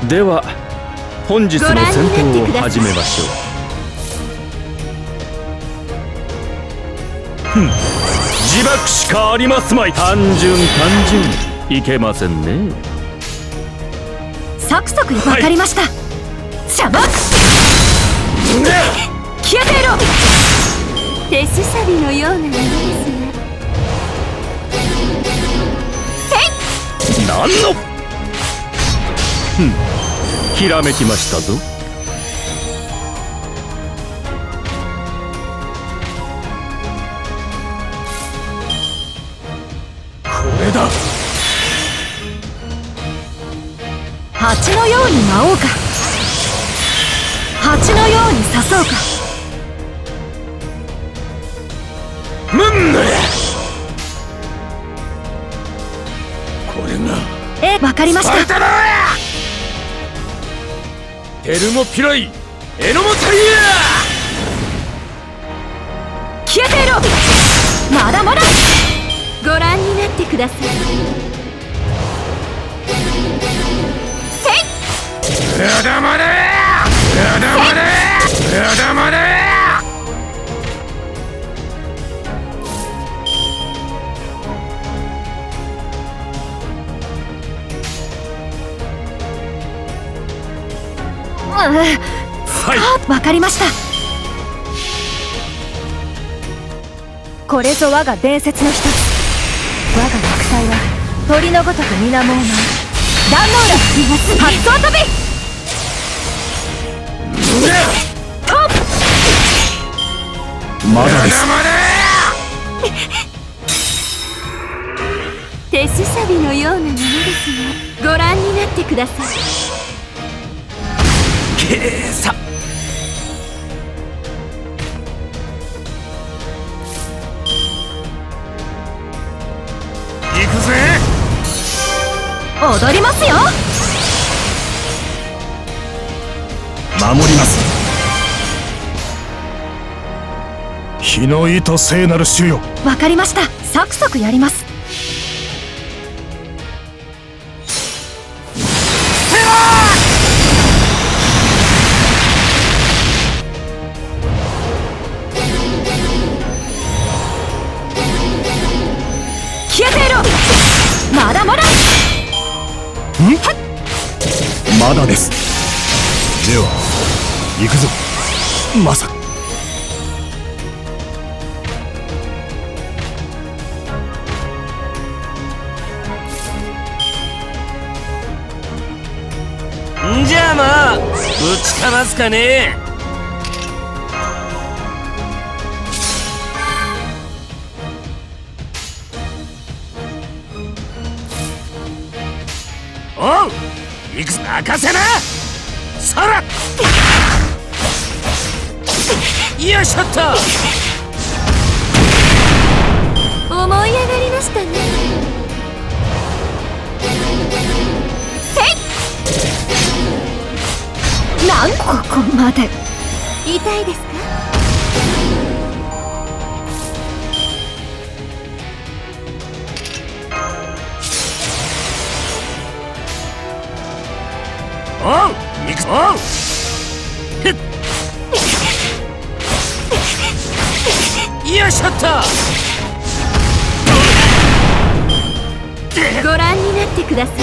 では本日の戦闘を始めましょう。自爆しかありますまい。単純いけませんね。 サクサクわかりました。シャバッ消えていろ。 手すさびのようなものですね。 なんのひらめきましたぞ。これだ。 蜂のように舞おうか、蜂のように刺そうか。 これがわかりました。 テルモピライエノモタイヤ。 消えていろ。まだまだご覧になってください。 まだまだまだまだまだまだ。 はい、わかりました。これぞ我が伝説の一つ。我が肉体は鳥のごとく水面を舞う。壇ノ浦発想飛び。 まだです。 手すさびのようなものですが、ご覧になってください。 さ行くぜ。 踊りますよ。 守ります。日の意と聖なる主よ。 わかりました。サクサクやります。まだまだ。 まだです。では行くぞ。まさかんじゃあまあぶちかますかね。おう行くぞ。任せな。そらよいしょっと。 思い上がりましたね。 なんここまで。 痛いですか。 おう行くぞ。おうよいしょっと。 ご覧になってください。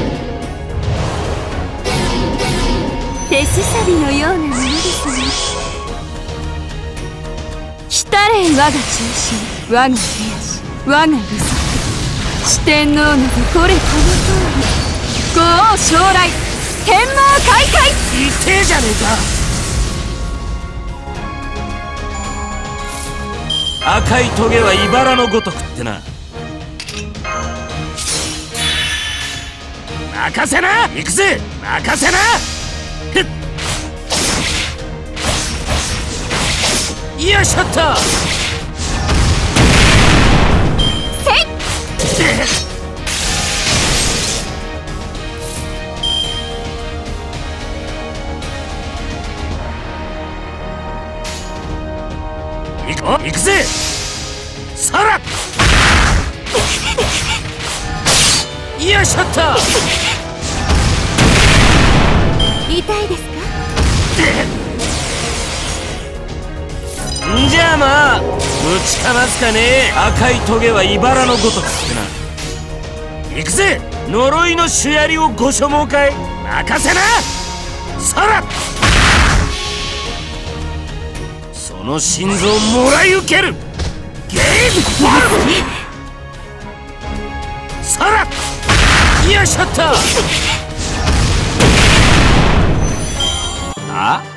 手すさびのようなものですね。来たれ我が中心、我が手足、我が理想。四天王の子これこの通り。ご王将来天網開会。 痛えじゃねえか。赤いトゲは茨のごとくってな。任せな。行くぜ。任せな。よいしょっと。行くぜ。さらよいしょっと。 痛いですか？ んじゃあまあぶちかますかね。赤いトゲは茨のごとくってな。行くぜ呪いの主槍をご所望かい。任せな。そらその心臓をもらい受ける。ゲームボール。そらよいしょっと。あ